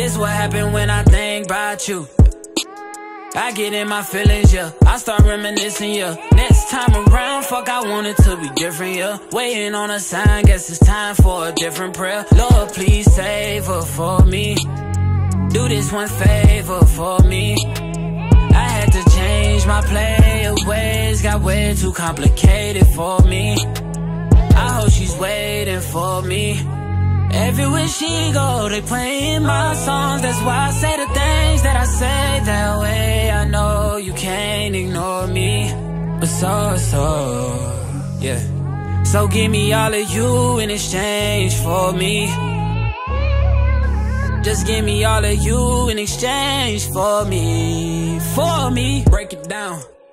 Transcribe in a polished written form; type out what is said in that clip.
This what happened when I think about you. I get in my feelings, yeah. I start reminiscing, yeah. Next time around, fuck, I want it to be different, yeah. Waiting on a sign, guess it's time for a different prayer. Lord, please save her for me. Do this one favor for me. I had to change my player ways, got way too complicated for me. I hope she's waiting for me. Everywhere she go, they playing my songs. That's why I say the things that I say that way. I know you can't ignore me, but yeah. So give me all of you in exchange for me. Just give me all of you in exchange for me. Break it down.